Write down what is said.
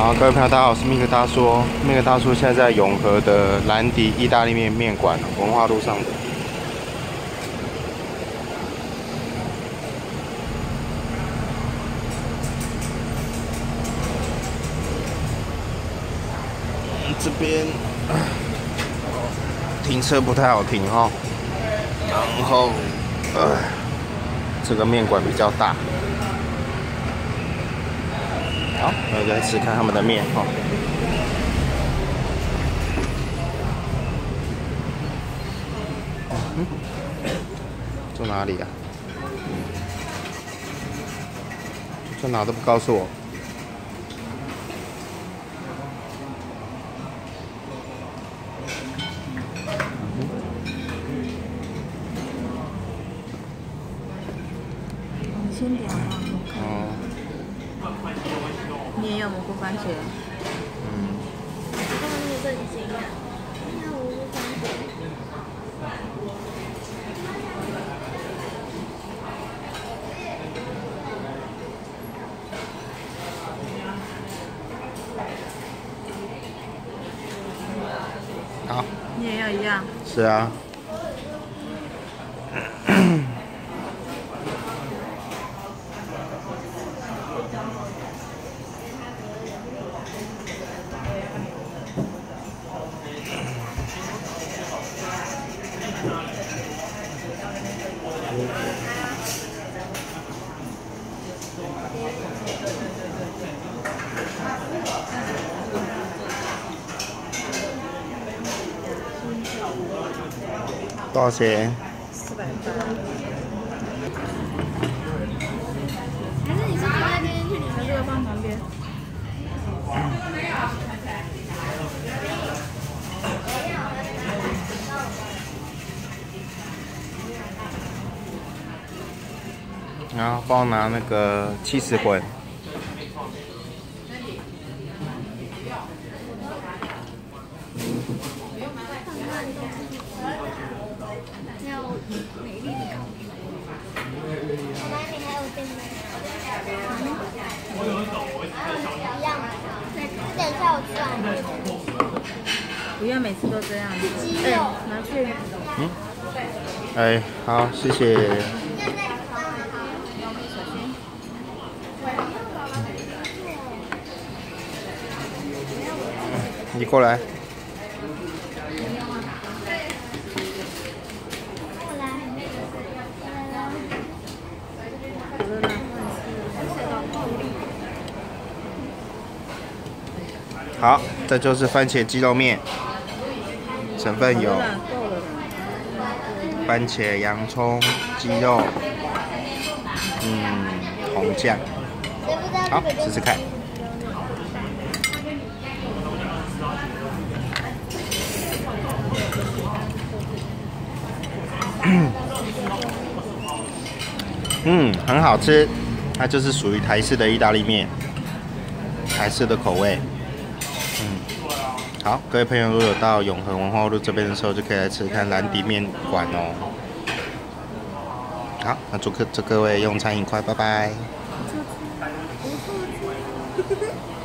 好，各位朋友，大家好，我是密克大叔。密克大叔现在在永和的兰迪意大利面馆文化路上的。这边停车不太好停哦，然后这个面馆比较大。好，我们来吃看他们的面哈。住哪里啊？住哪都不告诉我。 你先点啊。 哦。 你也有蘑菇番茄？ 他们那个震惊啊！那蘑菇番茄。 好。 你也要一样？ 是啊。多少钱 480。 还是你是坐在这边去里面？ 这个放旁边。 然后帮我拿那个70混。 要美丽的烤鱼。我哪里还有订的？一样的。等一下我吃完。 不要每次都这样。 鸡肉。 拿去。 哎，好，谢谢。你过来。好，这就是番茄鸡肉面，成分有番茄、洋葱、鸡肉，红酱。好，试试看。很好吃，它就是属于台式的意大利面，台式的口味。好，各位朋友，如果有到永和文化路这边的时候，就可以来吃看兰迪面馆哦。好，那祝各位用餐愉快，拜拜。